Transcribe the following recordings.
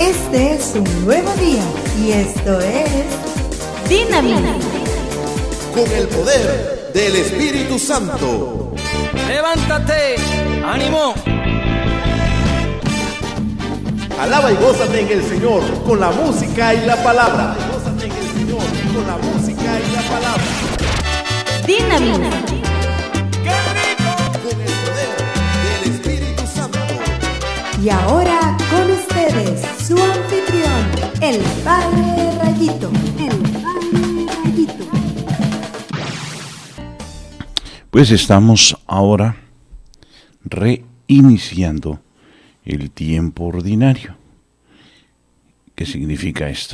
Este es un nuevo día y esto es Dinamita. Con el poder del Espíritu Santo. ¡Levántate! ¡Ánimo! Alaba y gózate en el Señor con la música y la palabra. Gózate en el Señor con la música y la palabra. Dinamita. ¡Qué rico! Con el poder del Espíritu Santo. Y ahora con ustedes, su anfitrión, el Padre Rayito. Pues estamos ahora reiniciando el tiempo ordinario. ¿Qué significa esto?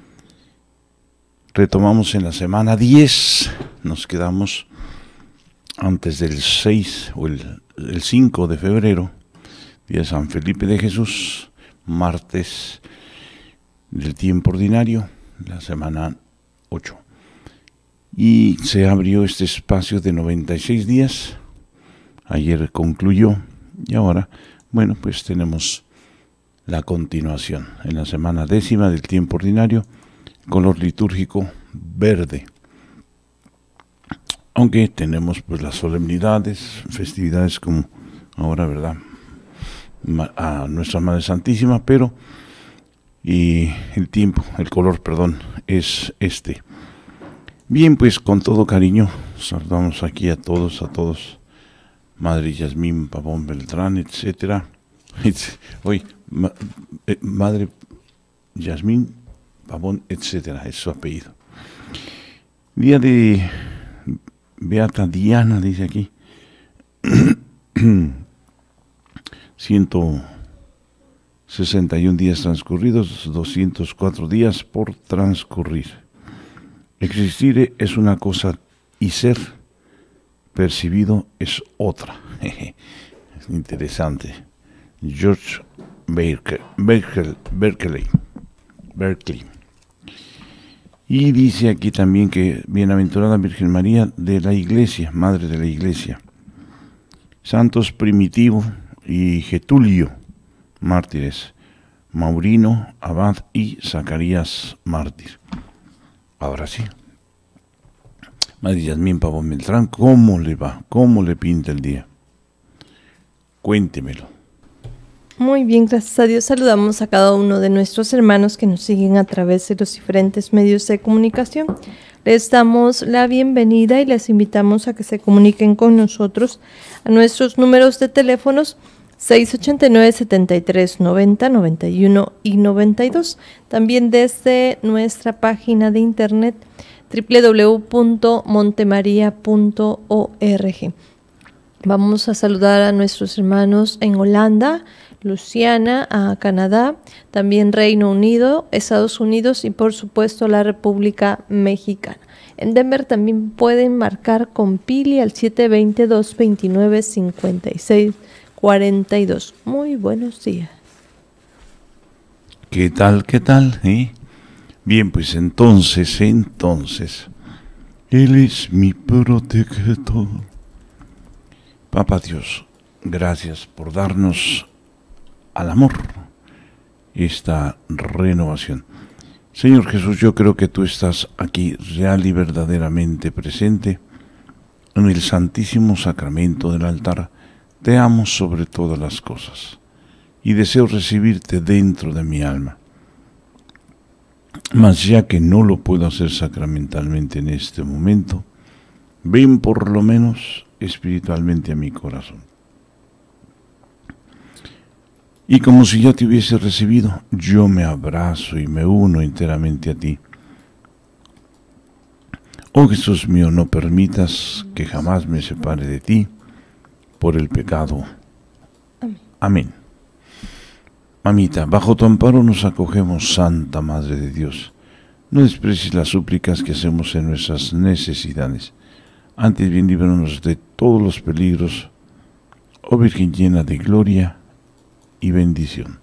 Retomamos en la semana 10, nos quedamos antes del 6 o el 5 de febrero, día de San Felipe de Jesús, martes del tiempo ordinario, la semana 8. Y se abrió este espacio de 96 días, ayer concluyó y ahora, bueno, pues tenemos la continuación en la semana 10ª del tiempo ordinario, color litúrgico verde. Aunque tenemos pues las solemnidades, festividades como ahora, ¿verdad? A nuestra Madre Santísima, pero y el color, es este. Bien, pues con todo cariño saludamos aquí a todos, Madre Yasmín Pavón Beltrán, etcétera. Hoy, Madre Yasmín Pavón, etcétera, es su apellido. Día de Beata Diana, dice aquí. 161 días transcurridos, 204 días por transcurrir. Existir es una cosa y ser percibido es otra. Es interesante. George Berkeley. Y dice aquí también que bienaventurada Virgen María de la Iglesia, Madre de la Iglesia. Santos Primitivo y Getulio, mártires. Maurino, abad y Zacarías, mártir. Ahora sí. Madre Yasmín Pavón Beltrán, ¿cómo le va? ¿Cómo le pinta el día? Cuéntemelo. Muy bien, gracias a Dios. Saludamos a cada uno de nuestros hermanos que nos siguen a través de los diferentes medios de comunicación. Les damos la bienvenida y les invitamos a que se comuniquen con nosotros a nuestros números de teléfonos 689-7390, 91 y 92. También desde nuestra página de internet www.montemaria.org. Vamos a saludar a nuestros hermanos en Holanda, Luciana, a Canadá, también Reino Unido, Estados Unidos y por supuesto la República Mexicana. En Denver también pueden marcar con Pili al 720-229-5642. Muy buenos días. ¿Qué tal? Bien, pues entonces, Él es mi protector. Papá Dios, gracias por darnos al amor esta renovación. Señor Jesús, yo creo que tú estás aquí real y verdaderamente presente en el Santísimo Sacramento del altar. Te amo sobre todas las cosas y deseo recibirte dentro de mi alma. Mas ya que no lo puedo hacer sacramentalmente en este momento, ven por lo menos espiritualmente a mi corazón. Y como si ya te hubiese recibido, yo me abrazo y me uno enteramente a ti. Oh Jesús mío, no permitas que jamás me separe de ti por el pecado. Amén. Mamita, bajo tu amparo nos acogemos, Santa Madre de Dios. No desprecies las súplicas que hacemos en nuestras necesidades. Antes bien, líbranos de todos los peligros, oh Virgen llena de gloria y bendición.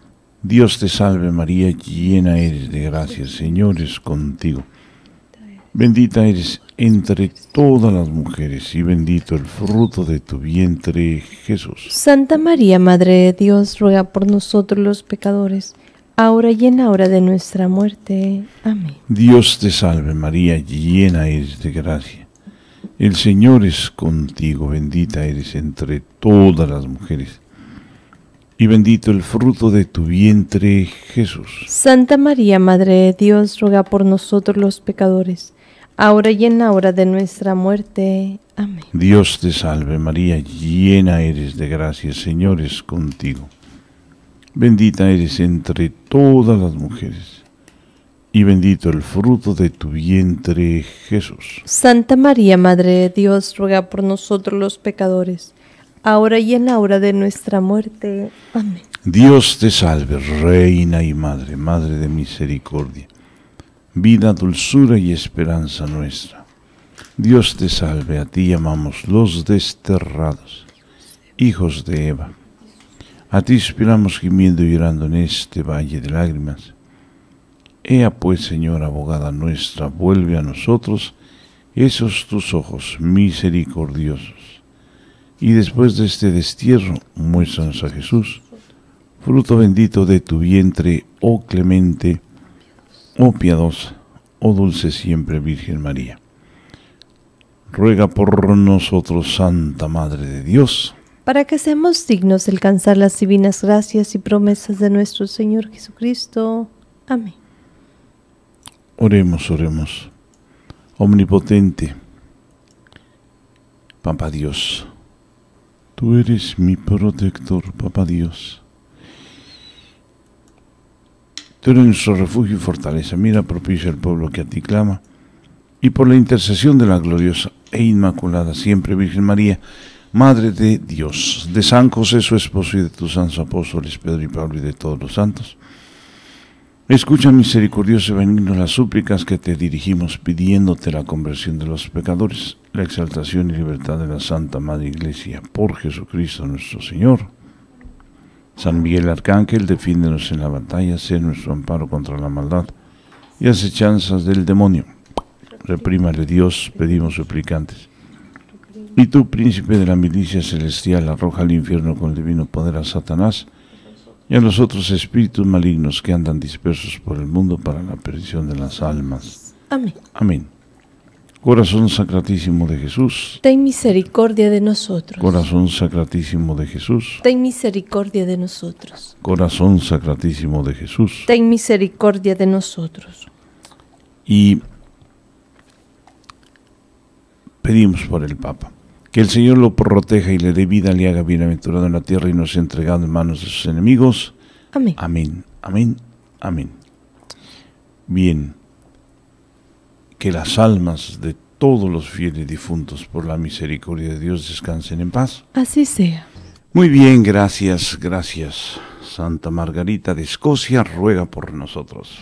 Dios te salve María, llena eres de gracia, el Señor es contigo. Bendita eres entre todas las mujeres y bendito el fruto de tu vientre, Jesús. Santa María, Madre de Dios, ruega por nosotros los pecadores, ahora y en la hora de nuestra muerte. Amén. Dios te salve María, llena eres de gracia. El Señor es contigo, bendita eres entre todas las mujeres. Y bendito el fruto de tu vientre, Jesús. Santa María, Madre de Dios, ruega por nosotros los pecadores, ahora y en la hora de nuestra muerte. Amén. Dios te salve María, llena eres de gracia, el Señor es contigo. Bendita eres entre todas las mujeres, y bendito el fruto de tu vientre, Jesús. Santa María, Madre de Dios, ruega por nosotros los pecadores, ahora y en la hora de nuestra muerte. Amén. Dios te salve, Reina y Madre, Madre de misericordia, vida, dulzura y esperanza nuestra. Dios te salve, a ti llamamos los desterrados, hijos de Eva. A ti esperamos gimiendo y llorando en este valle de lágrimas. Ea pues, Señora, abogada nuestra, vuelve a nosotros esos tus ojos misericordiosos. Y después de este destierro, muéstranos a Jesús, fruto bendito de tu vientre, oh clemente, oh piadosa, oh dulce siempre Virgen María. Ruega por nosotros, Santa Madre de Dios, para que seamos dignos de alcanzar las divinas gracias y promesas de nuestro Señor Jesucristo. Amén. Oremos, oremos. Omnipotente, Papá Dios, tú eres mi protector, Papá Dios. Tú eres nuestro refugio y fortaleza. Mira, propicia al pueblo que a ti clama. Y por la intercesión de la gloriosa e inmaculada siempre Virgen María, Madre de Dios, de San José su esposo y de tus santos apóstoles Pedro y Pablo y de todos los santos, escucha misericordioso y benigno las súplicas que te dirigimos pidiéndote la conversión de los pecadores, la exaltación y libertad de la Santa Madre Iglesia, por Jesucristo nuestro Señor. San Miguel Arcángel, defiéndenos en la batalla, sé nuestro amparo contra la maldad y acechanzas del demonio. Reprímale Dios, pedimos suplicantes. Y tú, príncipe de la milicia celestial, arroja al infierno con el divino poder a Satanás y a los otros espíritus malignos que andan dispersos por el mundo para la perdición de las almas. Amén. Amén. Corazón sacratísimo de Jesús, Ten misericordia de nosotros. corazón sacratísimo de Jesús, Ten misericordia de nosotros. corazón sacratísimo de Jesús. Ten misericordia de nosotros. Y pedimos por el Papa, que el Señor lo proteja y le dé vida, le haga bienaventurado en la tierra y no sea entregado en manos de sus enemigos. Amén. Amén, amén, amén. Bien, que las almas de todos los fieles difuntos por la misericordia de Dios descansen en paz. Así sea. Muy bien, gracias, gracias. Santa Margarita de Escocia ruega por nosotros.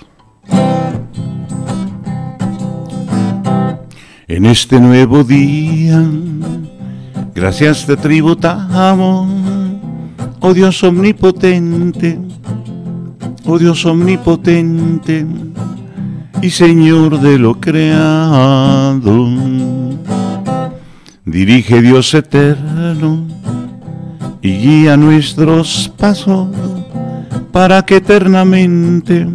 En este nuevo día, gracias te tributamos, oh Dios omnipotente, oh Dios omnipotente y Señor de lo creado. Dirige Dios eterno y guía nuestros pasos para que eternamente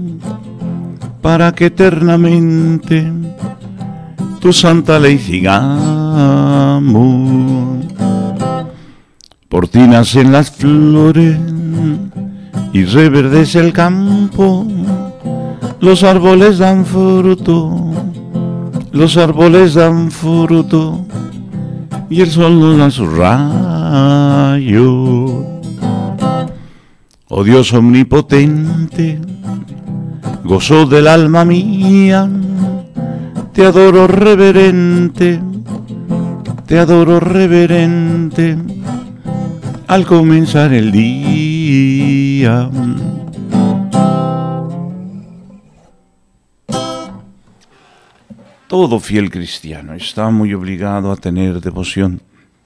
tu santa ley sigamos. Por ti nacen las flores y reverdece el campo, los árboles dan fruto, y el sol nos da su rayo. Oh Dios omnipotente, gozo del alma mía, te adoro reverente, al comenzar el día. Todo fiel cristiano está muy obligado a tener devoción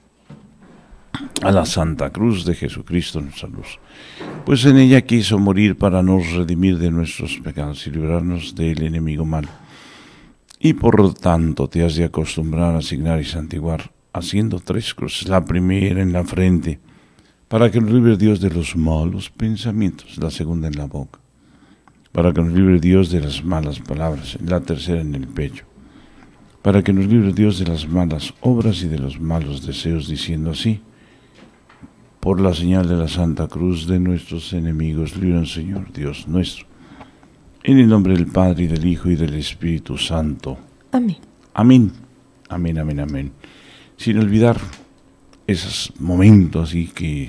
a la Santa Cruz de Jesucristo nuestra luz, pues en ella quiso morir para nos redimir de nuestros pecados y librarnos del enemigo malo. y por tanto te has de acostumbrar a asignar y santiguar, haciendo 3 cruces, la primera en la frente, para que nos libre Dios de los malos pensamientos, la segunda en la boca, para que nos libre Dios de las malas palabras, la tercera en el pecho, para que nos libre Dios de las malas obras y de los malos deseos, diciendo así: por la señal de la Santa Cruz de nuestros enemigos, líbranos, Señor Dios nuestro. En el nombre del Padre, y del Hijo, y del Espíritu Santo. Amén. Amén. Amén, amén, amén. Sin olvidar esos momentos así que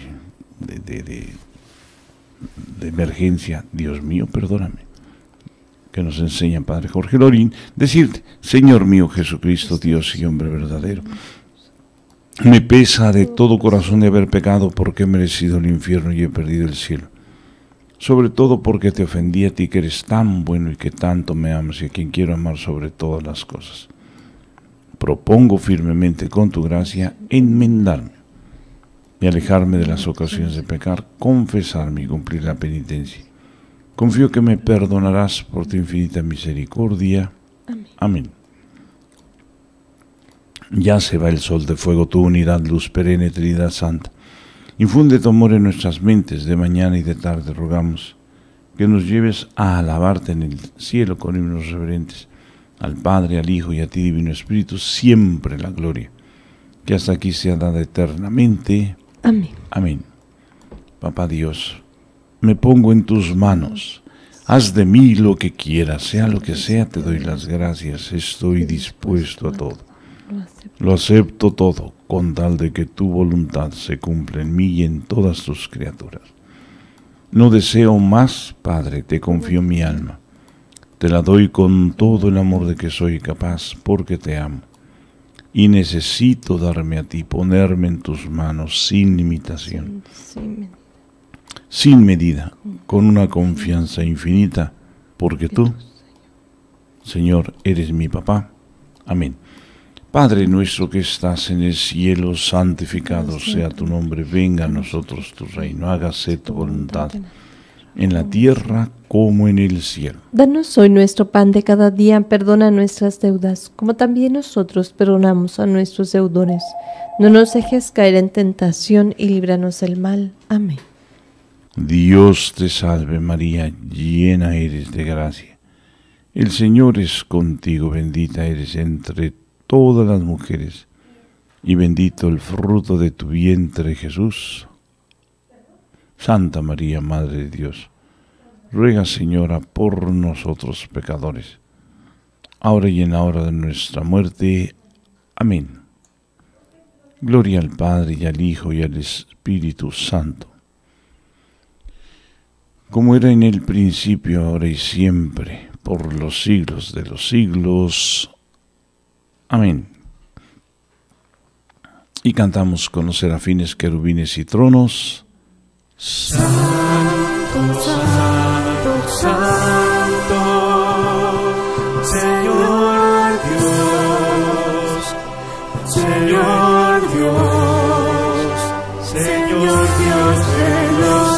de emergencia, Dios mío, perdóname, que nos enseña Padre Jorge Lorín, decirte: Señor mío Jesucristo, Dios y hombre verdadero, me pesa de todo corazón de haber pecado, porque he merecido el infierno y he perdido el cielo. Sobre todo porque te ofendí a ti, que eres tan bueno y que tanto me amas, y a quien quiero amar sobre todas las cosas. Propongo firmemente con tu gracia enmendarme y alejarme de las ocasiones de pecar, confesarme y cumplir la penitencia. Confío que me perdonarás por tu infinita misericordia. Amén. Amén. Ya se va el sol de fuego, tu unidad, luz perenne, Trinidad Santa. Infunde tu amor en nuestras mentes, de mañana y de tarde rogamos que nos lleves a alabarte en el cielo con himnos reverentes, al Padre, al Hijo y a ti, Divino Espíritu, siempre la gloria, que hasta aquí sea dada eternamente. Amén. Amén. Papá Dios, me pongo en tus manos, haz de mí lo que quieras, sea lo que sea, te doy las gracias, estoy dispuesto a todo. Lo acepto todo, con tal de que tu voluntad se cumpla en mí y en todas tus criaturas. No deseo más, Padre, te confío mi alma. Te la doy con todo el amor de que soy capaz, porque te amo. Y necesito darme a ti, ponerme en tus manos sin limitación, sin medida, con una confianza infinita, porque tú, Señor, eres mi papá. Amén. Padre nuestro que estás en el cielo, santificado sea tu nombre, venga a nosotros tu reino, hágase tu voluntad, en la tierra como en el cielo. Danos hoy nuestro pan de cada día, perdona nuestras deudas, como también nosotros perdonamos a nuestros deudores. No nos dejes caer en tentación y líbranos del mal. Amén. Dios te salve María, llena eres de gracia. El Señor es contigo, bendita eres entre todas las mujeres, y bendito el fruto de tu vientre, Jesús. Santa María, Madre de Dios, ruega, Señora, por nosotros pecadores, ahora y en la hora de nuestra muerte. Amén. Gloria al Padre, y al Hijo, y al Espíritu Santo, como era en el principio, ahora y siempre, por los siglos de los siglos. Amén. Y cantamos con los serafines, querubines y tronos. Santo, Santo, Santo, Señor Dios, Señor Dios, Señor Dios de los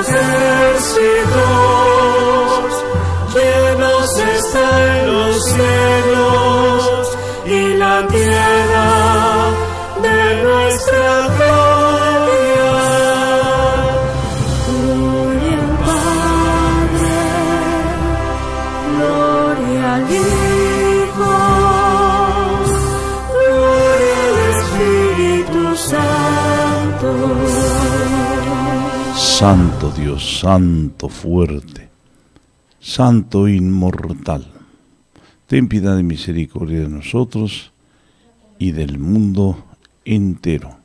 ejércitos, llenos están los cielos y la tierra de nuestra gloria. Gloria al Padre, gloria al Hijo, gloria al Espíritu Santo. Santo Dios, Santo fuerte, Santo inmortal, ten piedad y misericordia de nosotros y del mundo entero.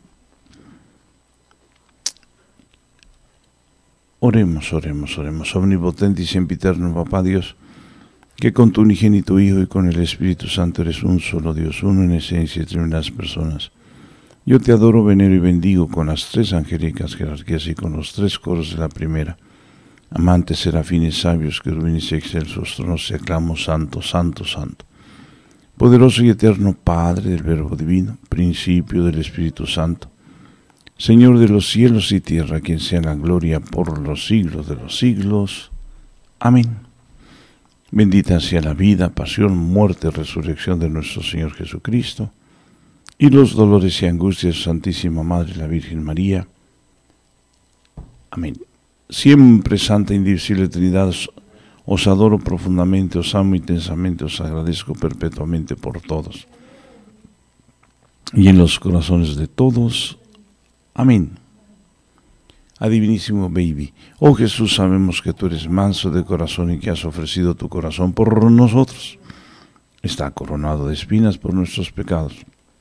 Oremos, oremos, oremos. Omnipotente y sempiterno Papá Dios, que con tu unigénito Hijo y con el Espíritu Santo eres un solo Dios, uno en esencia entre unas personas. Yo te adoro, venero y bendigo con las 3 angélicas jerarquías y con los 3 coros de la primera. Amantes, serafines, sabios, querubines y excelsos tronos, te aclamo santo, santo, santo. Poderoso y eterno Padre del Verbo Divino, principio del Espíritu Santo, Señor de los cielos y tierra, a quien sea la gloria por los siglos de los siglos. Amén. Bendita sea la vida, pasión, muerte, resurrección de nuestro Señor Jesucristo, y los dolores y angustias de su Santísima Madre, la Virgen María. Amén. Siempre Santa, Indivisible Trinidad, os adoro profundamente, os amo intensamente, os agradezco perpetuamente por todos y en los corazones de todos. Amén. Adivinísimo baby, oh Jesús, sabemos que tú eres manso de corazón y que has ofrecido tu corazón por nosotros. Está coronado de espinas por nuestros pecados.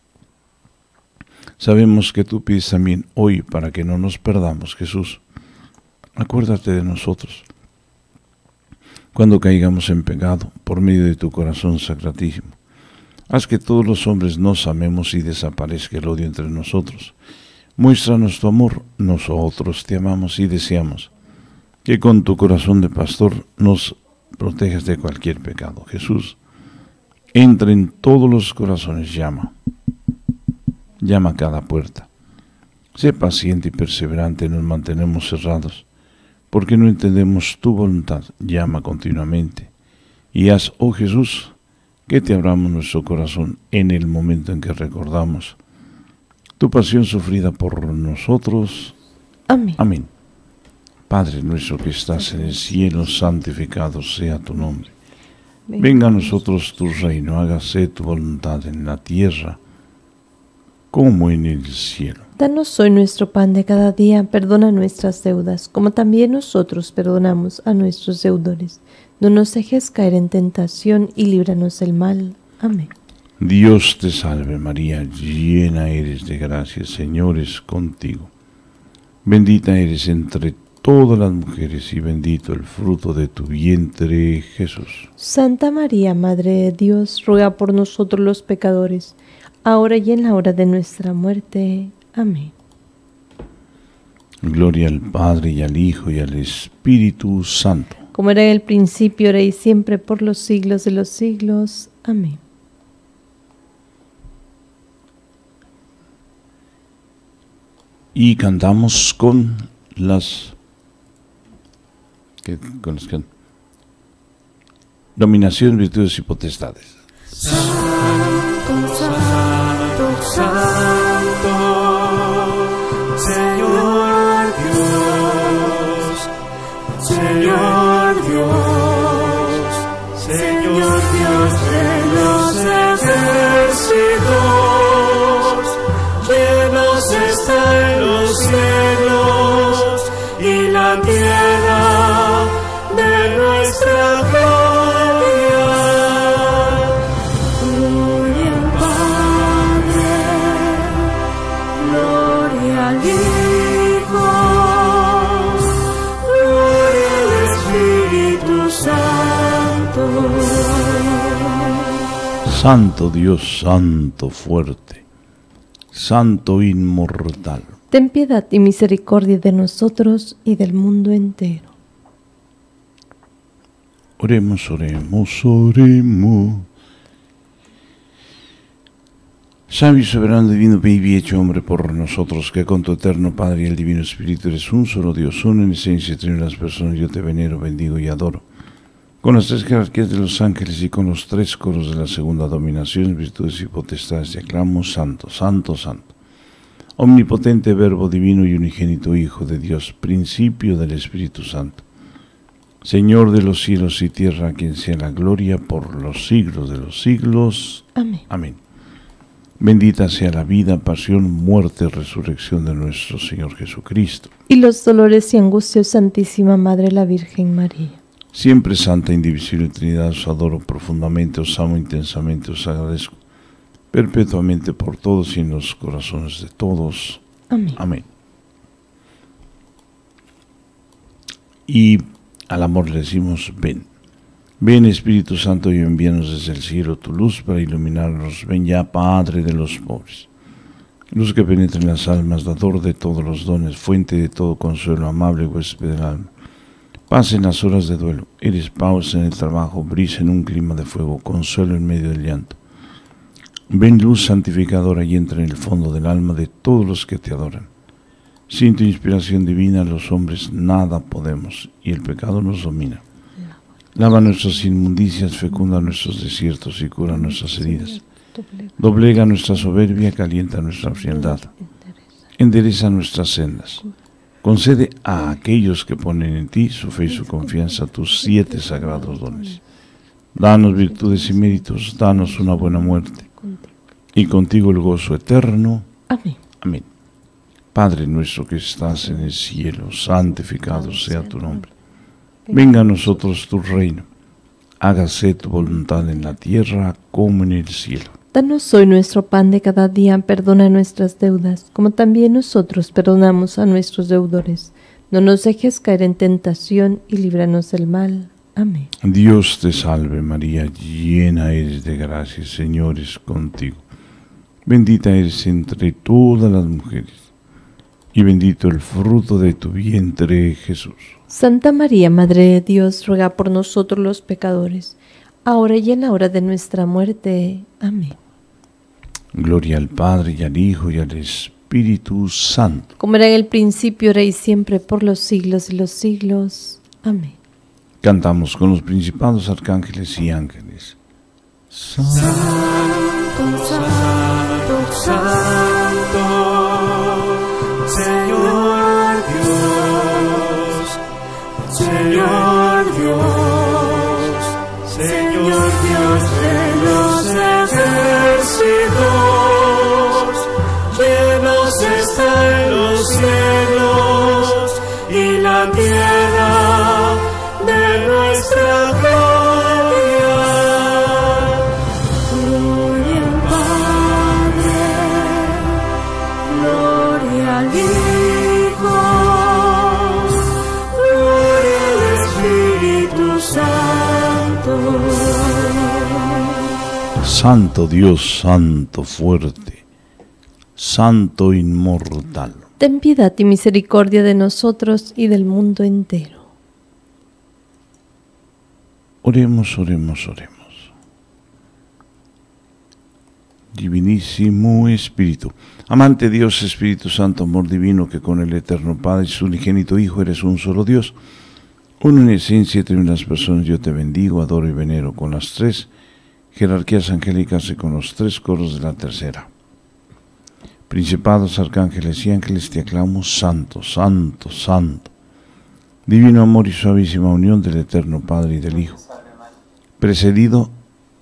Sabemos que tú pides también hoy para que no nos perdamos, Jesús. Acuérdate de nosotros cuando caigamos en pecado por medio de tu corazón sacratísimo. Haz que todos los hombres nos amemos y desaparezca el odio entre nosotros. Muéstranos tu amor, nosotros te amamos y deseamos que con tu corazón de pastor nos protejas de cualquier pecado. Jesús, entra en todos los corazones, llama a cada puerta. Sé paciente y perseverante, nos mantenemos cerrados, porque no entendemos tu voluntad. Llama continuamente y haz, oh Jesús, que te abramos nuestro corazón en el momento en que recordamos tu pasión sufrida por nosotros. Amén. Amén. Padre nuestro que estás en el cielo, santificado sea tu nombre. Venga a nosotros tu reino, hágase tu voluntad en la tierra como en el cielo. Danos hoy nuestro pan de cada día, perdona nuestras deudas, como también nosotros perdonamos a nuestros deudores. No nos dejes caer en tentación y líbranos del mal. Amén. Dios te salve María, llena eres de gracia, el Señor es contigo. Bendita eres entre todas las mujeres y bendito el fruto de tu vientre, Jesús. Santa María, Madre de Dios, ruega por nosotros los pecadores, ahora y en la hora de nuestra muerte. Amén. Gloria al Padre y al Hijo y al Espíritu Santo. Como era en el principio, ahora y siempre, por los siglos de los siglos. Amén. Y cantamos con las dominaciones, virtudes y potestades. Santo, santo, santo, Señor Dios, Señor Dios, Señor Dios de los ejércitos, llenos están los cielos y la tierra de nuestra gloria. Gloria al Padre, gloria al Hijo, gloria al Espíritu Santo. Santo Dios, santo fuerte, santo inmortal. Ten piedad y misericordia de nosotros y del mundo entero. Oremos, oremos, oremos. Sabio y soberano divino baby hecho hombre por nosotros, que con tu eterno Padre y el Divino Espíritu eres un solo Dios, uno en esencia y trino en las personas, yo te venero, bendigo y adoro. Con las tres jerarquías de los ángeles y con los tres coros de la segunda dominación, virtudes y potestades, te aclamo, santo, santo, santo. Omnipotente Verbo divino y unigénito Hijo de Dios, principio del Espíritu Santo. Señor de los cielos y tierra, a quien sea la gloria por los siglos de los siglos. Amén. Amén. Bendita sea la vida, pasión, muerte, resurrección de nuestro Señor Jesucristo. Y los dolores y angustias, Santísima Madre, la Virgen María. Siempre Santa, Indivisible Trinidad, os adoro profundamente, os amo intensamente, os agradezco perpetuamente por todos y en los corazones de todos. Amén. Amén. Y al amor le decimos, ven. Ven Espíritu Santo y envíanos desde el cielo tu luz para iluminarnos. Ven ya, Padre de los pobres. Luz que penetra en las almas, dador de todos los dones, fuente de todo consuelo, amable huésped del alma. Paz en las horas de duelo, eres pausa en el trabajo, brisa en un clima de fuego, consuelo en medio del llanto. Ven luz santificadora y entra en el fondo del alma de todos los que te adoran. Sin tu inspiración divina los hombres nada podemos y el pecado nos domina. Lava nuestras inmundicias, fecunda nuestros desiertos y cura nuestras heridas. Doblega nuestra soberbia, calienta nuestra frialdad. Endereza nuestras sendas. Concede a aquellos que ponen en ti su fe y su confianza tus 7 sagrados dones. Danos virtudes y méritos, danos una buena muerte, y contigo el gozo eterno. Amén. Amén. Padre nuestro que estás en el cielo, santificado sea tu nombre. Venga a nosotros tu reino. Hágase tu voluntad en la tierra como en el cielo. Danos hoy nuestro pan de cada día, perdona nuestras deudas, como también nosotros perdonamos a nuestros deudores. No nos dejes caer en tentación y líbranos del mal. Amén. Dios te salve María, llena eres de gracia, el Señor es contigo. Bendita eres entre todas las mujeres, y bendito el fruto de tu vientre, Jesús. Santa María, Madre de Dios, ruega por nosotros los pecadores, ahora y en la hora de nuestra muerte. Amén. Gloria al Padre, y al Hijo, y al Espíritu Santo. Como era en el principio, ahora y siempre, por los siglos de los siglos. Amén. Cantamos con los principados, arcángeles y ángeles. Santo, Santo, Santo, Señor Dios, Señor Dios, Señor Dios de los ejércitos, llenos están los cielos y la tierra de nuestra gloria. Gloria al Padre, gloria al Hijo, gloria al Espíritu Santo. Santo Dios, santo fuerte, santo inmortal. Ten piedad y misericordia de nosotros y del mundo entero. Oremos, oremos, oremos. Divinísimo Espíritu, amante Dios, Espíritu Santo, amor divino, que con el eterno Padre y su unigénito Hijo eres un solo Dios, uno en esencia y tres en las personas, yo te bendigo, adoro y venero con las 3 jerarquías angélicas y con los 3 coros de la tercera. Principados, arcángeles y ángeles, te aclamo, santo, santo, santo. Divino amor y suavísima unión del eterno Padre y del Hijo, precedido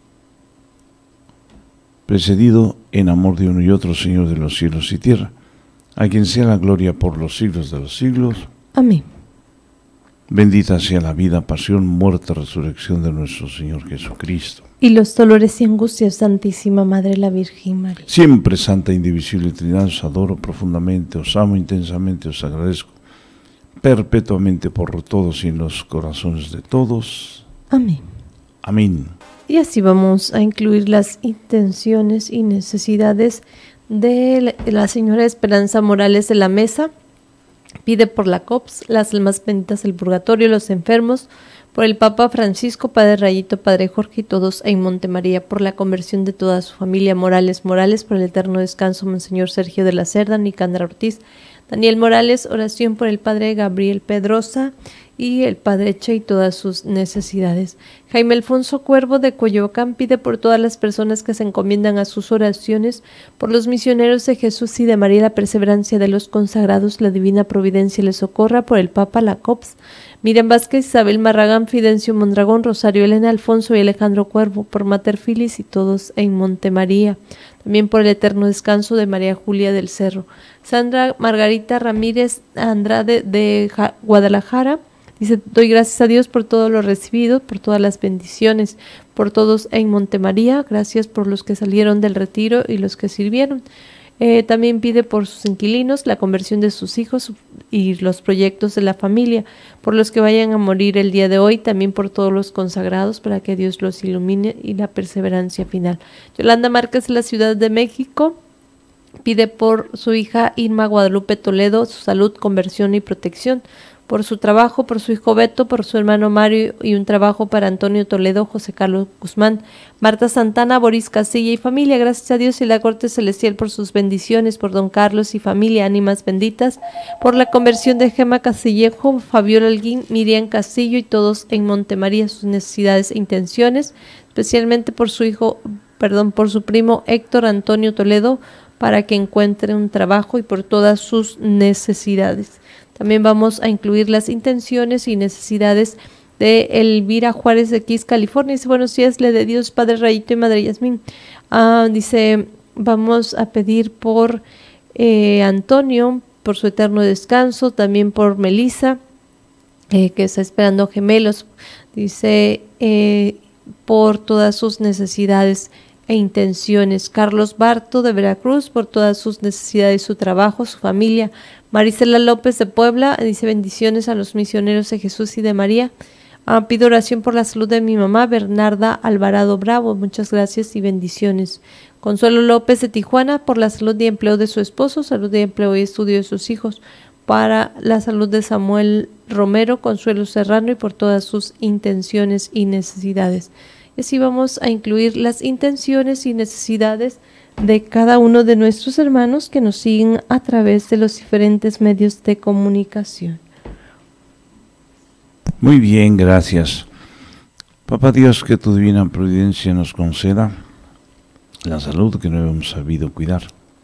en amor de uno y otro, Señor de los cielos y tierra, a quien sea la gloria por los siglos de los siglos. Amén. Bendita sea la vida, pasión, muerte, resurrección de nuestro Señor Jesucristo. Y los dolores y angustias, Santísima Madre la Virgen María. Siempre Santa, Indivisible Trinidad, os adoro profundamente, os amo intensamente, os agradezco perpetuamente por todos y en los corazones de todos. Amén. Amén. Y así vamos a incluir las intenciones y necesidades de la señora Esperanza Morales de la Mesa. Pide por la COPS, las almas benditas del purgatorio, los enfermos, por el Papa Francisco, Padre Rayito, Padre Jorge y todos en Monte María, por la conversión de toda su familia Morales, por el eterno descanso Monseñor Sergio de la Cerda, Nicandra Ortiz, Daniel Morales, oración por el Padre Gabriel Pedrosa y el Padre Che y todas sus necesidades. Jaime Alfonso Cuervo de Coyoacán pide por todas las personas que se encomiendan a sus oraciones, por los misioneros de Jesús y de María, la perseverancia de los consagrados, la divina providencia les socorra, por el Papa, la COPS, Miriam Vázquez, Isabel Marragán, Fidencio Mondragón, Rosario Elena Alfonso y Alejandro Cuervo, por Mater Filis y todos en Monte María. También por el eterno descanso de María Julia del Cerro. Sandra Margarita Ramírez Andrade de Guadalajara dice: doy gracias a Dios por todo lo recibido, por todas las bendiciones, por todos en Monte María. Gracias por los que salieron del retiro y los que sirvieron. También pide por sus inquilinos, la conversión de sus hijos y los proyectos de la familia, por los que vayan a morir el día de hoy, también por todos los consagrados, para que Dios los ilumine y la perseverancia final. Yolanda Márquez de la Ciudad de México pide por su hija Irma Guadalupe Toledo, su salud, conversión y protección, por su trabajo, por su hijo Beto, por su hermano Mario y un trabajo para Antonio Toledo, José Carlos Guzmán, Marta Santana, Boris Casilla y familia. Gracias a Dios y la corte celestial por sus bendiciones, por don Carlos y familia, ánimas benditas, por la conversión de Gema Castillejo, Fabiola Alguín, Miriam Castillo y todos en Montemaría, sus necesidades e intenciones, especialmente por su por su primo Héctor Antonio Toledo, para que encuentre un trabajo y por todas sus necesidades. También vamos a incluir las intenciones y necesidades de Elvira Juárez de Kiss, California. Dice, buenos días, le de Dios, Padre Rayito y Madre Yasmín. Dice, vamos a pedir por Antonio, por su eterno descanso, también por Melissa, que está esperando gemelos. Dice, por todas sus necesidades e intenciones. Carlos Barto de Veracruz, por todas sus necesidades, su trabajo, su familia. Marisela López de Puebla, dice bendiciones a los misioneros de Jesús y de María. Pido oración por la salud de mi mamá, Bernarda Alvarado Bravo, muchas gracias y bendiciones. Consuelo López de Tijuana, por la salud y empleo de su esposo, salud y empleo y estudio de sus hijos. Para la salud de Samuel Romero, Consuelo Serrano y por todas sus intenciones y necesidades. Y así vamos a incluir las intenciones y necesidades de cada uno de nuestros hermanos que nos siguen a través de los diferentes medios de comunicación. Muy bien, gracias. Papá Dios, que tu divina providencia nos conceda la salud que no hemos sabido cuidar.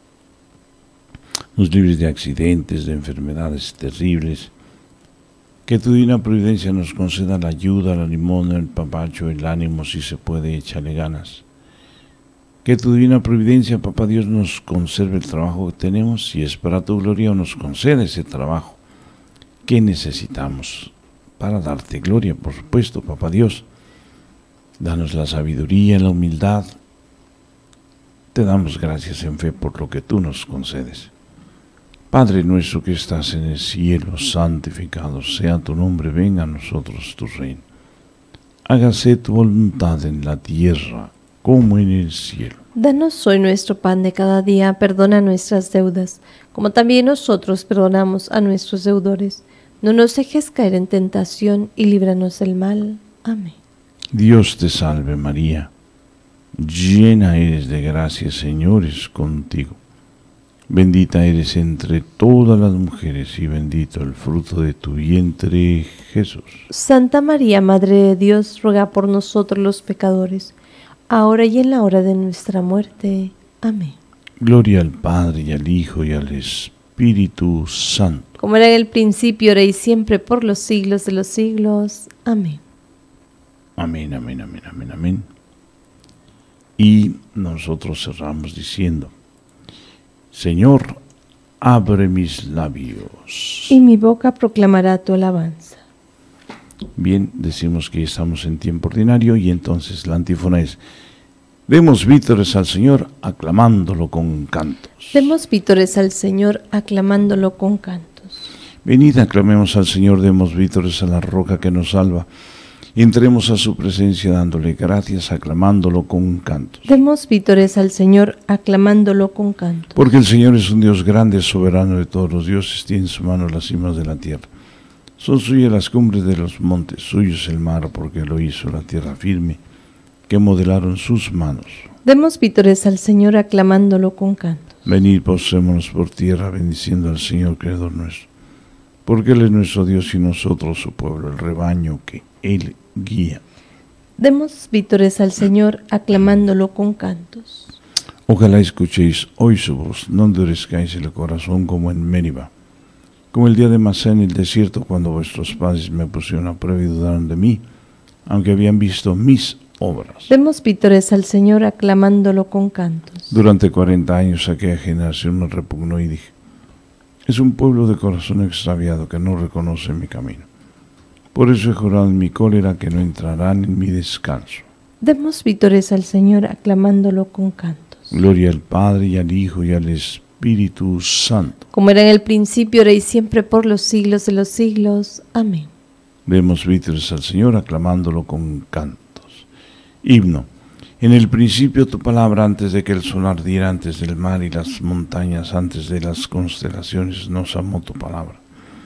Nos libres de accidentes, de enfermedades terribles. Que tu divina providencia nos conceda la ayuda, la limosna, el papacho, el ánimo, si se puede, échale ganas. Que tu divina providencia, Papá Dios, nos conserve el trabajo que tenemos, si es para tu gloria, o nos concede ese trabajo que necesitamos para darte gloria, por supuesto, Papá Dios. Danos la sabiduría, la humildad. Te damos gracias en fe por lo que tú nos concedes. Padre nuestro que estás en el cielo, santificado sea tu nombre, venga a nosotros tu reino. Hágase tu voluntad en la tierra como en el cielo. Danos hoy nuestro pan de cada día, perdona nuestras deudas, como también nosotros perdonamos a nuestros deudores. No nos dejes caer en tentación y líbranos del mal. Amén. Dios te salve María, llena eres de gracia, Señor es contigo. Bendita eres entre todas las mujeres y bendito el fruto de tu vientre, Jesús. Santa María, Madre de Dios, ruega por nosotros los pecadores, ahora y en la hora de nuestra muerte. Amén. Gloria al Padre y al Hijo y al Espíritu Santo. Como era en el principio, ahora y siempre, por los siglos de los siglos. Amén. Amén, amén, amén, amén, amén. Y nosotros cerramos diciendo: Señor, abre mis labios. Y mi boca proclamará tu alabanza. Bien, decimos que estamos en tiempo ordinario y entonces la antífona es: demos vítores al Señor aclamándolo con cantos. Demos vítores al Señor aclamándolo con cantos. Venid, aclamemos al Señor, demos vítores a la roca que nos salva. Entremos a su presencia dándole gracias, aclamándolo con cantos. Demos vítores al Señor aclamándolo con cantos. Porque el Señor es un Dios grande, soberano de todos los dioses, tiene en su mano las cimas de la tierra. Son suyas las cumbres de los montes, suyo es el mar, porque lo hizo la tierra firme, que modelaron sus manos. Demos vítores al Señor aclamándolo con cantos. Venid, postrémonos por tierra, bendiciendo al Señor, Creador nuestro. Porque Él es nuestro Dios y nosotros su pueblo, el rebaño que Él guía. Demos vítores al Señor aclamándolo con cantos. Ojalá escuchéis hoy su voz, no endurezcáis el corazón como en Meriba, como el día de Masá en el desierto, cuando vuestros padres me pusieron a prueba y dudaron de mí, aunque habían visto mis obras. Demos vítores al Señor aclamándolo con cantos. Durante 40 años aquella generación me repugnó y dije: es un pueblo de corazón extraviado que no reconoce mi camino. Por eso he jurado en mi cólera que no entrarán en mi descanso. Demos vítores al Señor aclamándolo con cantos. Gloria al Padre y al Hijo y al Espíritu Santo. Como era en el principio, ahora y siempre, por los siglos de los siglos. Amén. Demos vítores al Señor aclamándolo con cantos. Himno. En el principio tu palabra, antes de que el sol ardiera, antes del mar y las montañas, antes de las constelaciones, nos amó tu palabra.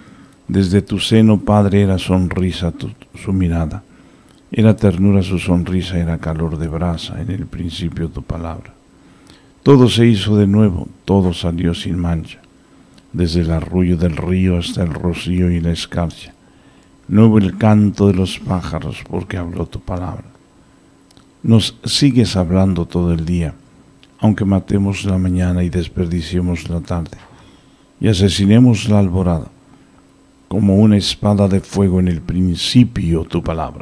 Desde tu seno, Padre, era sonrisa su mirada, era ternura su sonrisa, era calor de brasa, en el principio tu palabra. Todo se hizo de nuevo, todo salió sin mancha, desde el arrullo del río hasta el rocío y la escarcha. Nuevo el canto de los pájaros, porque habló tu palabra. Nos sigues hablando todo el día, aunque matemos la mañana y desperdiciemos la tarde, y asesinemos la alborada, como una espada de fuego en el principio tu palabra.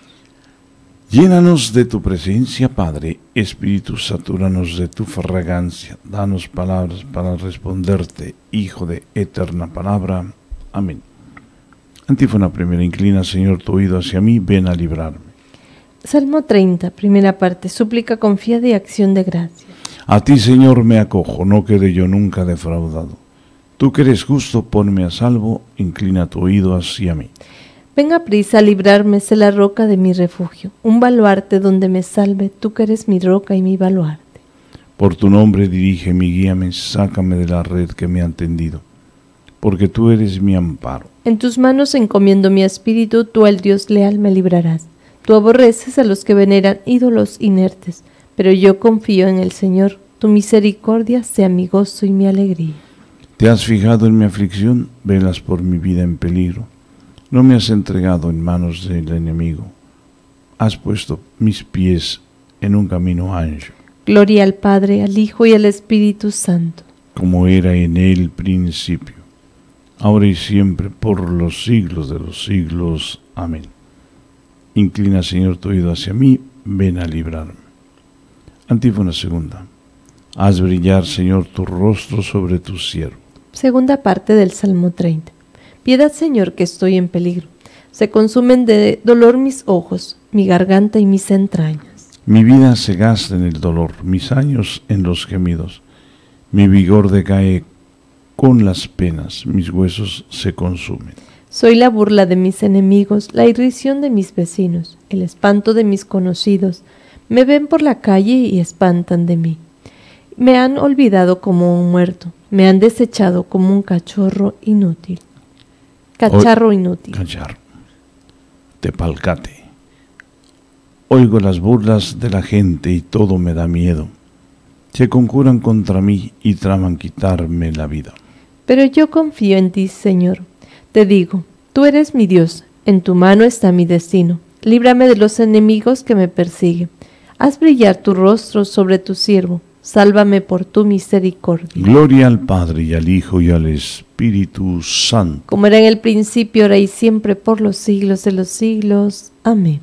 Llénanos de tu presencia, Padre, Espíritu, satúranos de tu fragancia, danos palabras para responderte, Hijo de eterna palabra. Amén. Antífona primera, inclina, Señor, tu oído hacia mí, ven a librarme. Salmo 30, primera parte, súplica confiada y acción de gracia. A ti, Señor, me acojo, no quede yo nunca defraudado. Tú que eres justo, ponme a salvo, inclina tu oído hacia mí. Venga prisa a librarme, sé la roca de mi refugio, un baluarte donde me salve, tú que eres mi roca y mi baluarte. Por tu nombre dirígeme y guíame, sácame de la red que me han tendido, porque tú eres mi amparo. En tus manos encomiendo mi espíritu, tú al Dios leal me librarás. Tú aborreces a los que veneran ídolos inertes, pero yo confío en el Señor, tu misericordia sea mi gozo y mi alegría. Te has fijado en mi aflicción, velas por mi vida en peligro. No me has entregado en manos del enemigo. Has puesto mis pies en un camino ancho. Gloria al Padre, al Hijo y al Espíritu Santo. Como era en el principio, ahora y siempre, por los siglos de los siglos. Amén. Inclina, Señor, tu oído hacia mí, ven a librarme. Antífona segunda. Haz brillar, Señor, tu rostro sobre tu siervo. Segunda parte del Salmo 30. Piedad, Señor, que estoy en peligro. Se consumen de dolor mis ojos, mi garganta y mis entrañas. Mi vida se gasta en el dolor, mis años en los gemidos. Mi vigor decae con las penas, mis huesos se consumen. Soy la burla de mis enemigos, la irrisión de mis vecinos, el espanto de mis conocidos. Me ven por la calle y espantan de mí. Me han olvidado como un muerto, me han desechado como un cachorro inútil. Cacharro inútil. Cacharro. Tepalcate. Oigo las burlas de la gente y todo me da miedo. Se conjuran contra mí y traman quitarme la vida. Pero yo confío en ti, Señor. Te digo, tú eres mi Dios, en tu mano está mi destino. Líbrame de los enemigos que me persiguen. Haz brillar tu rostro sobre tu siervo. Sálvame por tu misericordia. Gloria al Padre y al Hijo y al Espíritu Santo. Como era en el principio, ahora y siempre, por los siglos de los siglos. Amén.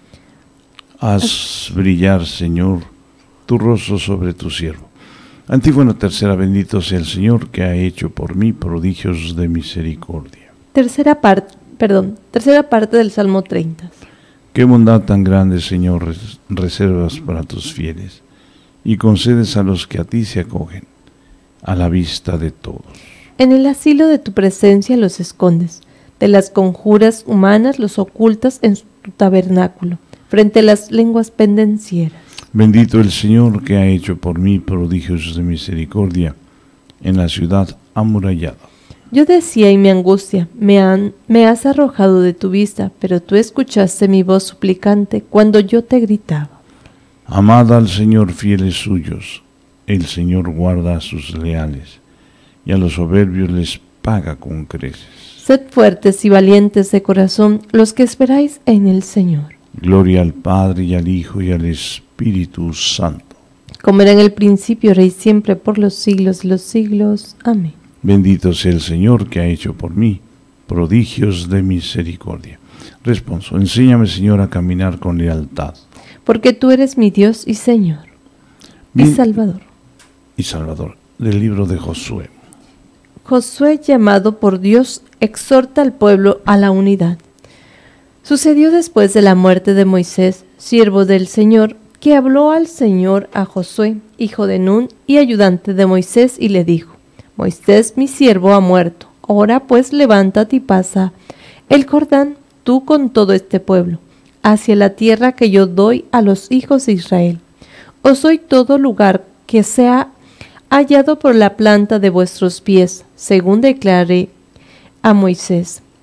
Haz brillar, Señor, tu rostro sobre tu siervo. Antífona tercera, bendito sea el Señor que ha hecho por mí prodigios de misericordia. Tercera parte del Salmo 30. Qué bondad tan grande, Señor, reservas para tus fieles, y concedes a los que a ti se acogen, a la vista de todos. En el asilo de tu presencia los escondes, de las conjuras humanas los ocultas en tu tabernáculo, frente a las lenguas pendencieras. Bendito el Señor que ha hecho por mí prodigios de misericordia en la ciudad amurallada. Yo decía en mi angustia, me has arrojado de tu vista, pero tú escuchaste mi voz suplicante cuando yo te gritaba. Amad al Señor, fieles suyos, el Señor guarda a sus leales, y a los soberbios les paga con creces. Sed fuertes y valientes de corazón, los que esperáis en el Señor. Gloria al Padre y al Hijo y al Espíritu Santo. Como era en el principio, ahora y siempre, por los siglos de los siglos. Amén. Bendito sea el Señor que ha hecho por mí prodigios de misericordia. Responso. Enséñame, Señor, a caminar con lealtad. Porque tú eres mi Dios y Señor, y Salvador. Y Salvador, del libro de Josué. Josué, llamado por Dios, exhorta al pueblo a la unidad. Sucedió después de la muerte de Moisés, siervo del Señor, que habló al Señor a Josué, hijo de Nun y ayudante de Moisés, y le dijo: Moisés, mi siervo, ha muerto. Ahora pues levántate y pasa el Jordán, tú con todo este pueblo, hacia la tierra que yo doy a los hijos de Israel. Os doy todo lugar que sea hallado por la planta de vuestros pies, según declaré a Moisés.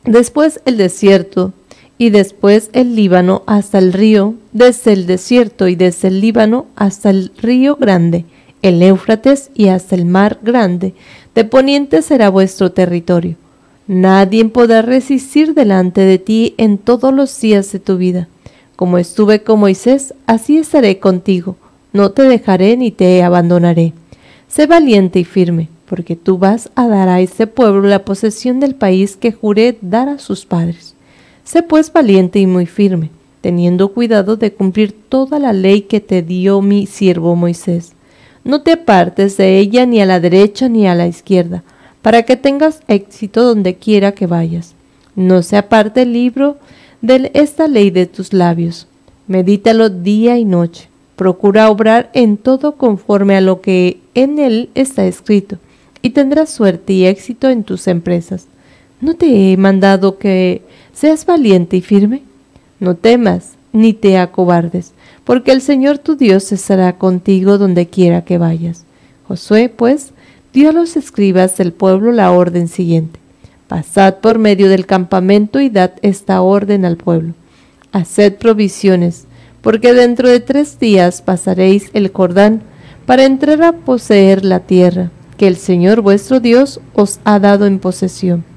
después el desierto, y después el Líbano hasta el río, desde el desierto y desde el Líbano hasta el río grande, el Éufrates y hasta el mar grande, de poniente será vuestro territorio. Nadie podrá resistir delante de ti en todos los días de tu vida. Como estuve con Moisés, así estaré contigo. No te dejaré ni te abandonaré. Sé valiente y firme, porque tú vas a dar a este pueblo la posesión del país que juré dar a sus padres. Sé pues valiente y muy firme, teniendo cuidado de cumplir toda la ley que te dio mi siervo Moisés. No te apartes de ella ni a la derecha ni a la izquierda, para que tengas éxito donde quiera que vayas. No se aparte el libro de esta ley de tus labios. Medítalo día y noche. Procura obrar en todo conforme a lo que en él está escrito, y tendrás suerte y éxito en tus empresas. ¿No te he mandado que seas valiente y firme? No temas, ni te acobardes, porque el Señor tu Dios estará contigo donde quiera que vayas. Josué, pues, dio a los escribas del pueblo la orden siguiente: pasad por medio del campamento y dad esta orden al pueblo: haced provisiones, porque dentro de 3 días pasaréis el Jordán para entrar a poseer la tierra que el Señor vuestro Dios os ha dado en posesión.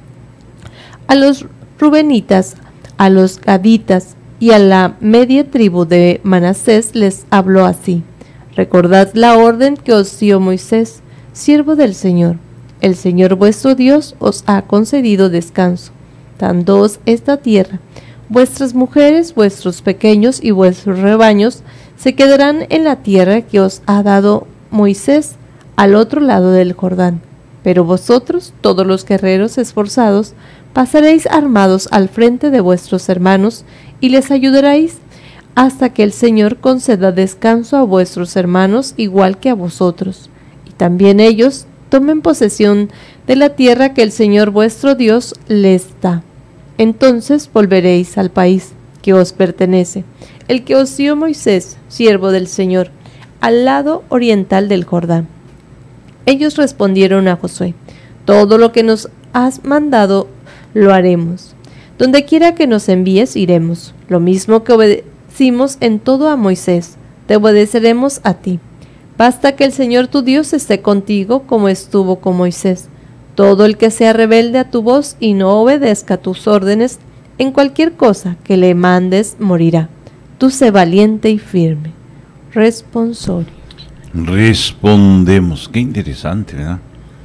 A los rubenitas, a los gaditas y a la media tribu de Manasés les habló así: recordad la orden que os dio Moisés, siervo del Señor. El Señor vuestro Dios os ha concedido descanso, dándoos esta tierra. Vuestras mujeres, vuestros pequeños y vuestros rebaños se quedarán en la tierra que os ha dado Moisés al otro lado del Jordán. Pero vosotros, todos los guerreros esforzados, pasaréis armados al frente de vuestros hermanos y les ayudaréis hasta que el Señor conceda descanso a vuestros hermanos igual que a vosotros. Y también ellos tomen posesión de la tierra que el Señor vuestro Dios les da. Entonces volveréis al país que os pertenece, el que os dio Moisés, siervo del Señor, al lado oriental del Jordán. Ellos respondieron a Josué: todo lo que nos has mandado lo haremos. Donde quiera que nos envíes iremos. Lo mismo que obedecimos en todo a Moisés, te obedeceremos a ti. Basta que el Señor tu Dios esté contigo como estuvo con Moisés. Todo el que sea rebelde a tu voz y no obedezca tus órdenes en cualquier cosa que le mandes morirá. Tú sé valiente y firme. Responsorio. Respondemos. Qué interesante, ¿verdad?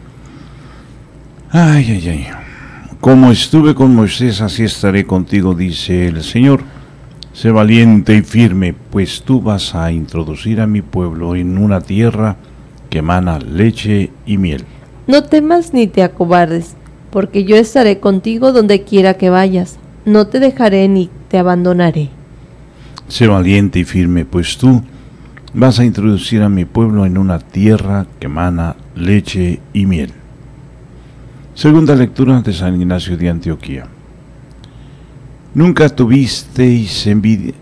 Ay, ay, ay. Como estuve con Moisés, así estaré contigo, dice el Señor. Sé valiente y firme, pues tú vas a introducir a mi pueblo en una tierra que emana leche y miel. No temas ni te acobardes, porque yo estaré contigo donde quiera que vayas. No te dejaré ni te abandonaré. Sé valiente y firme, pues tú vas a introducir a mi pueblo en una tierra que emana leche y miel. Segunda lectura de San Ignacio de Antioquía. Nunca tuvisteis envidia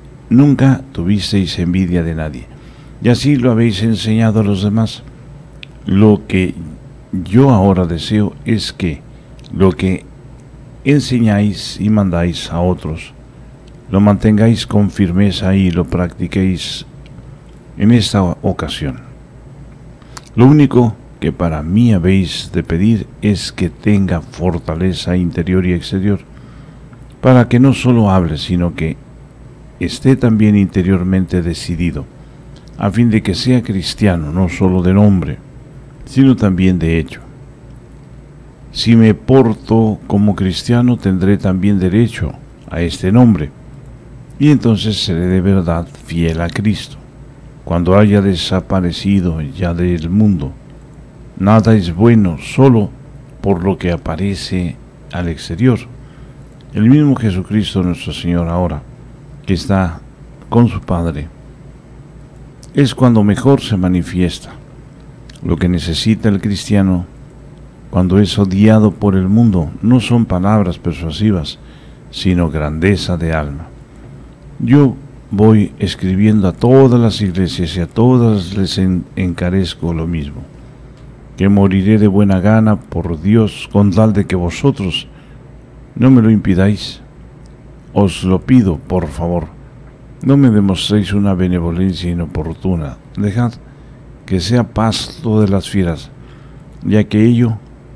de nadie, y así lo habéis enseñado a los demás. Lo que yo ahora deseo es que lo que enseñáis y mandáis a otros, lo mantengáis con firmeza y lo practiquéis en esta ocasión. Lo único que para mí habéis de pedir es que tenga fortaleza interior y exterior, para que no solo hable, sino que esté también interiormente decidido, a fin de que sea cristiano, no solo de nombre, sino también de hecho. Si me porto como cristiano, tendré también derecho a este nombre, y entonces seré de verdad fiel a Cristo. Cuando haya desaparecido ya del mundo, nada es bueno solo por lo que aparece al exterior. El mismo Jesucristo nuestro Señor ahora, que está con su Padre, es cuando mejor se manifiesta. Lo que necesita el cristiano cuando es odiado por el mundo no son palabras persuasivas, sino grandeza de alma. Yo voy escribiendo a todas las iglesias y a todas les encarezco lo mismo, que moriré de buena gana por Dios con tal de que vosotros no me lo impidáis. Os lo pido, por favor. No me demostréis una benevolencia inoportuna. Dejad que sea pasto de las fieras, ya que ello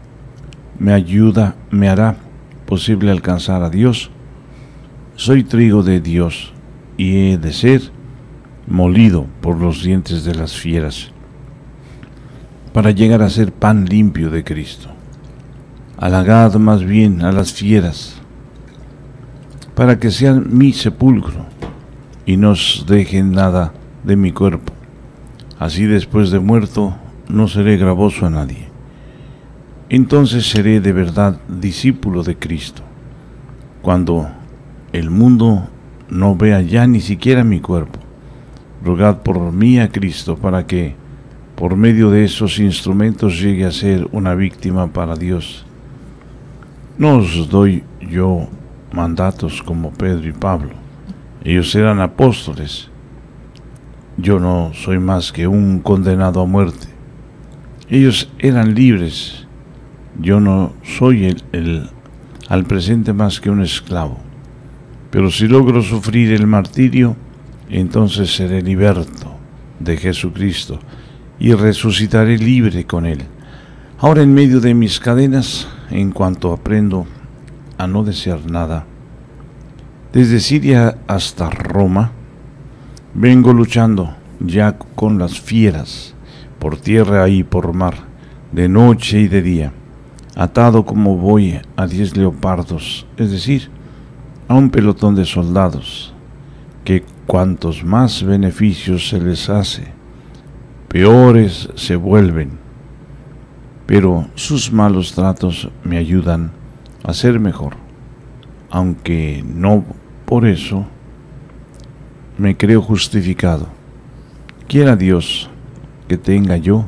me hará posible alcanzar a Dios. Soy trigo de Dios y he de ser molido por los dientes de las fieras, para llegar a ser pan limpio de Cristo. Halagad más bien a las fieras, para que sean mi sepulcro y no os dejen nada de mi cuerpo. Así después de muerto no seré gravoso a nadie. Entonces seré de verdad discípulo de Cristo, cuando el mundo no vea ya ni siquiera mi cuerpo. Rogad por mí a Cristo, para que por medio de esos instrumentos llegue a ser una víctima para Dios. No os doy yo mandatos como Pedro y Pablo. Ellos eran apóstoles. Yo no soy más que un condenado a muerte. Ellos eran libres. Yo no soy al presente más que un esclavo. Pero si logro sufrir el martirio, entonces seré liberto de Jesucristo y resucitaré libre con Él. Ahora, en medio de mis cadenas, en cuanto aprendo a no desear nada, desde Siria hasta Roma, vengo luchando ya con las fieras, por tierra y por mar, de noche y de día, atado como voy a 10 leopardos, es decir, a un pelotón de soldados, que cuantos más beneficios se les hace, peores se vuelven, pero sus malos tratos me ayudan a ser mejor, aunque no por eso me creo justificado. Quiera Dios que tenga yo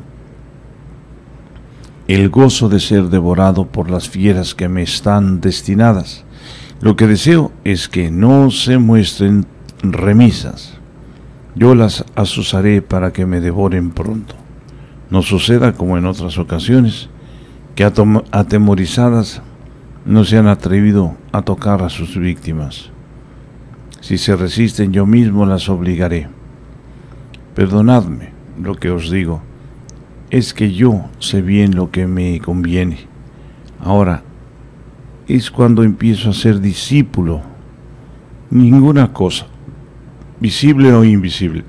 el gozo de ser devorado por las fieras que me están destinadas. Lo que deseo es que no se muestren remisas. Yo las azuzaré para que me devoren pronto. No suceda como en otras ocasiones, que atemorizadas no se han atrevido a tocar a sus víctimas. Si se resisten, yo mismo las obligaré. Perdonadme lo que os digo, es que yo sé bien lo que me conviene. Ahora es cuando empiezo a ser discípulo. Ninguna cosa, visible o invisible,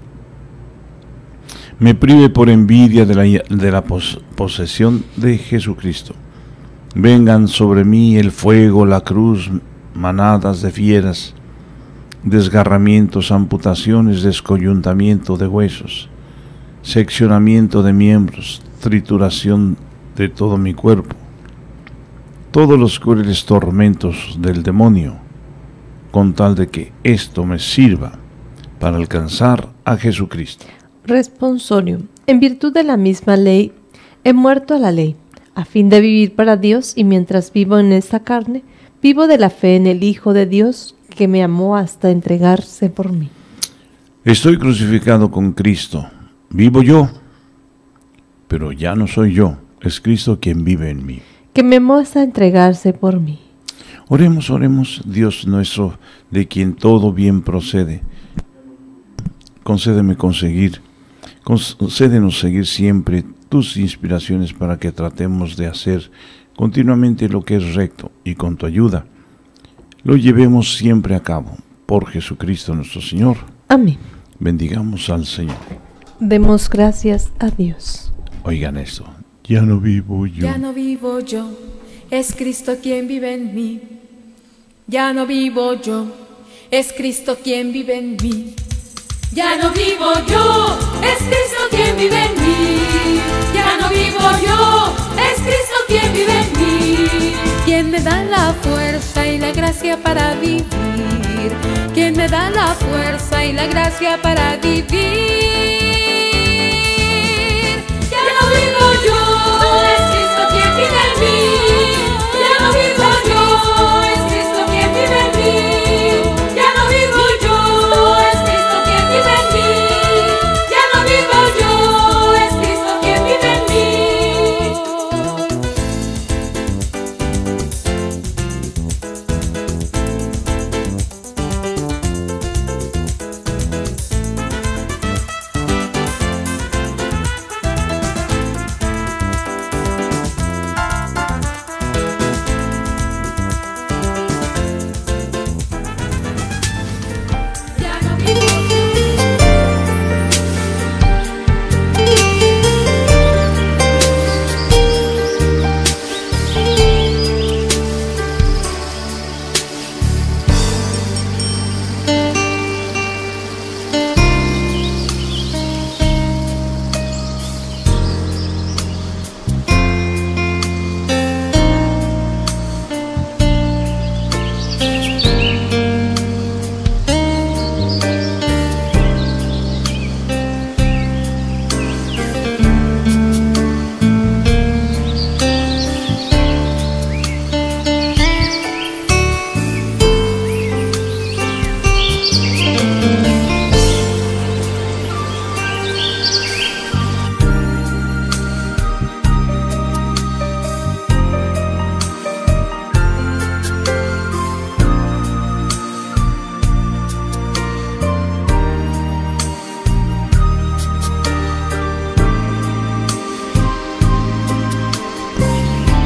me prive por envidia de la posesión de Jesucristo. Vengan sobre mí el fuego, la cruz, manadas de fieras, desgarramientos, amputaciones, descoyuntamiento de huesos, seccionamiento de miembros, trituración de todo mi cuerpo, todos los crueles tormentos del demonio, con tal de que esto me sirva para alcanzar a Jesucristo. Responsorio. En virtud de la misma ley, he muerto a la ley, a fin de vivir para Dios, y mientras vivo en esta carne, vivo de la fe en el Hijo de Dios, que me amó hasta entregarse por mí. Estoy crucificado con Cristo. Vivo yo, pero ya no soy yo, es Cristo quien vive en mí. Que me amó hasta entregarse por mí. Oremos, oremos. Dios nuestro, de quien todo bien procede, concédenos seguir siempre tus inspiraciones, para que tratemos de hacer continuamente lo que es recto, y con tu ayuda lo llevemos siempre a cabo. Por Jesucristo nuestro Señor. Amén. Bendigamos al Señor. Demos gracias a Dios. Oigan esto. Ya no vivo yo. Ya no vivo yo, es Cristo quien vive en mí. Ya no vivo yo, es Cristo quien vive en mí. Ya no vivo yo, es Cristo quien vive en mí. Ya no vivo yo, es Cristo quien vive en mí. Quien me da la fuerza y la gracia para vivir. Quien me da la fuerza y la gracia para vivir. Ya no vivo yo, es Cristo quien vive en mí. Ya no vivo yo, es Cristo quien vive en mí. Ya no vivo yo, es Cristo quien vive en mí. Ya no vivo yo, es Cristo quien vive en mí.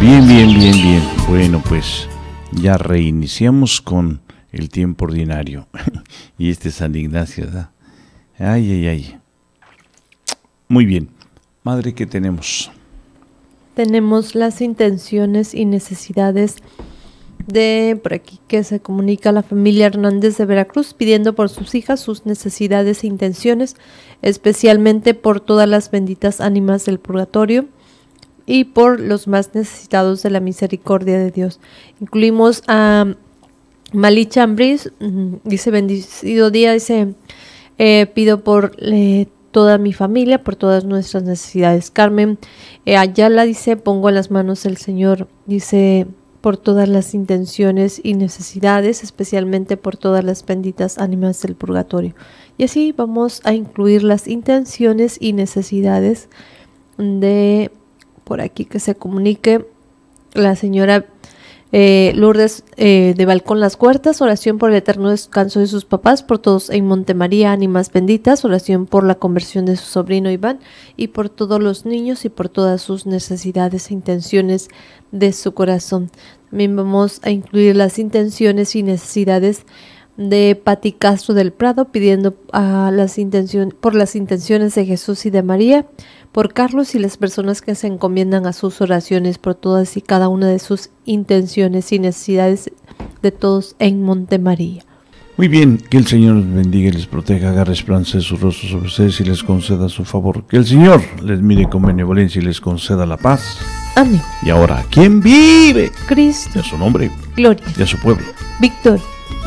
Bien, bien, bien, bien. Bueno, pues ya reiniciamos con el tiempo ordinario. Y este es San Ignacio, ¿verdad? Ay, ay, ay. Muy bien. Madre, ¿qué tenemos? Tenemos las intenciones y necesidades de por aquí que se comunica la familia Hernández de Veracruz pidiendo por sus hijas sus necesidades e intenciones, especialmente por todas las benditas ánimas del purgatorio y por los más necesitados de la misericordia de Dios. Incluimos a Malicha Ambriz, dice: bendecido día, dice, pido por toda mi familia, por todas nuestras necesidades. Carmen Ayala dice: pongo en las manos del Señor, dice, por todas las intenciones y necesidades, especialmente por todas las benditas ánimas del purgatorio. Y así vamos a incluir las intenciones y necesidades de, por aquí que se comunique, la señora Lourdes de Balcón Las Huertas, oración por el eterno descanso de sus papás, por todos en Montemaría, ánimas benditas, oración por la conversión de su sobrino Iván y por todos los niños y por todas sus necesidades e intenciones de su corazón. También vamos a incluir las intenciones y necesidades de Pati Castro del Prado, pidiendo por las intenciones de Jesús y de María, por Carlos y las personas que se encomiendan a sus oraciones, por todas y cada una de sus intenciones y necesidades de todos en Montemaría. Muy bien, que el Señor les bendiga y les proteja, haga resplandecer su rostro sobre ustedes y les conceda su favor. Que el Señor les mire con benevolencia y les conceda la paz. Amén. Y ahora, ¿quién vive? Cristo. Y a su nombre. Gloria. Y a su pueblo. Victoria.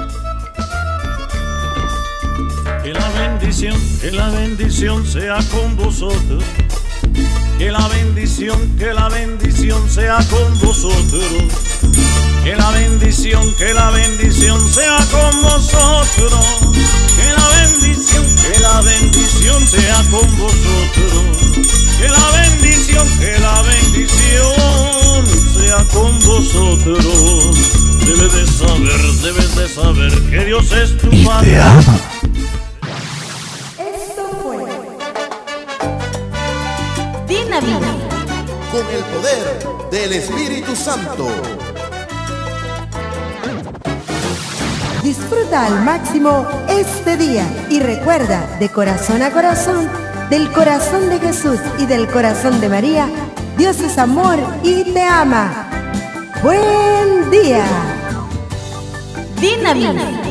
Que la bendición sea con vosotros. Que la bendición sea con vosotros. Que la bendición sea con vosotros. Que la bendición sea con vosotros. Que la bendición sea con vosotros. Debes de saber que Dios es tu Padre. Y te ama. Dinamita con el poder del Espíritu Santo. Disfruta al máximo este día y recuerda, de corazón a corazón, del corazón de Jesús y del corazón de María, Dios es amor y te ama. ¡Buen día! Dinamita.